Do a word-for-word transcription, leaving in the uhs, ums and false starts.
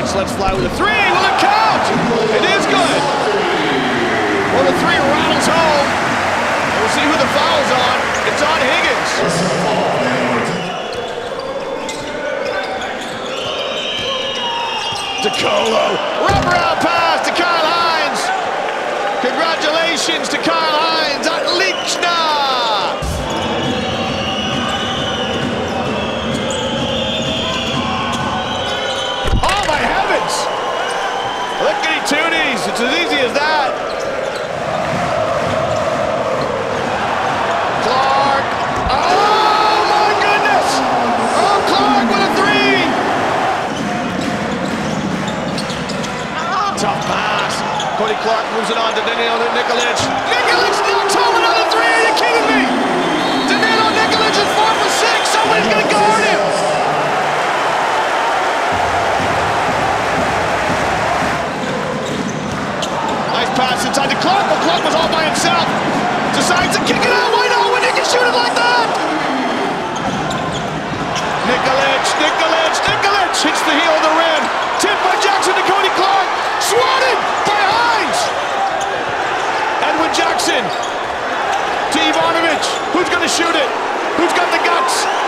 Nikolic lets fly with a three. Will it count? It is good. Well, the three rattles home. We'll see who the foul's on. It's on Higgins. DeColo. Wraparound pass to Kyle Hines. Congratulations to Kyle Hines at Lichna. Lickety-toonies, it's as easy as that. Clark, oh my goodness! Oh, Clark with a three! Tough pass. Cody Clark moves it on to Danilo Nikolic. Nikolic knocks home another three, are you kidding me? Danilo Nikolic is four for six, somebody's gonna guard him! Pass inside to Clark, but Clark was all by himself. Decides to kick it out. Why not when you can shoot it like that? Nikolic, Nikolic, Nikolic hits the heel of the rim. Tipped by Jackson to Cody Clark. Swatted by Hines. Edwin Jackson to Ivanovic. Who's going to shoot it? Who's got the guts?